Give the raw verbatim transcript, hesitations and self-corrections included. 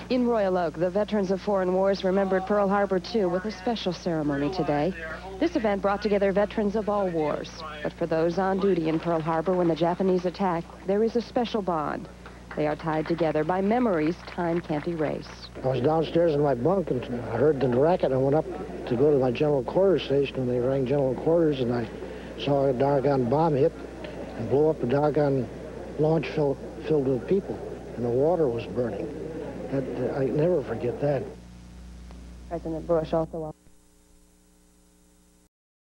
In Royal Oak, the veterans of foreign wars remembered Pearl Harbor, too, with a special ceremony today. This event brought together veterans of all wars. But for those on duty in Pearl Harbor when the Japanese attacked, there is a special bond. They are tied together by memories time can't erase. I was downstairs in my bunk, and I heard the racket, and I went up to go to my general quarters station, and they rang general quarters, and I saw a doggone bomb hit and blew up a doggone launch fill, filled with people, and the water was burning. That, uh, I never forget that. President Bush also